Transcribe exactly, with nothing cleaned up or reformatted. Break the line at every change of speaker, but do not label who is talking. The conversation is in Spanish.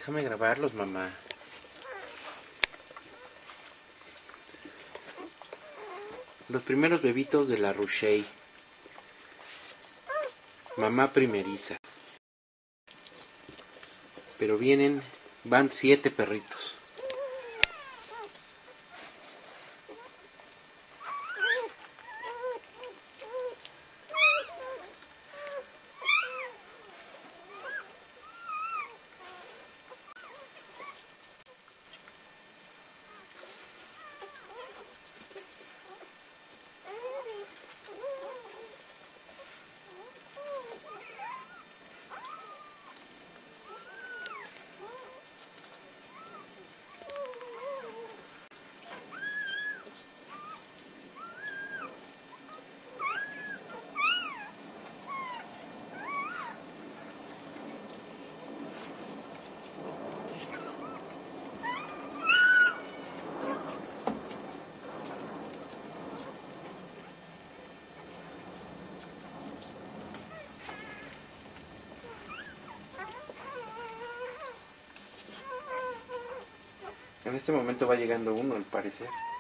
Déjame grabarlos, mamá. Los primeros bebitos de la Rushey. Mamá primeriza. Pero vienen, van siete perritos. En este momento va llegando uno, al parecer.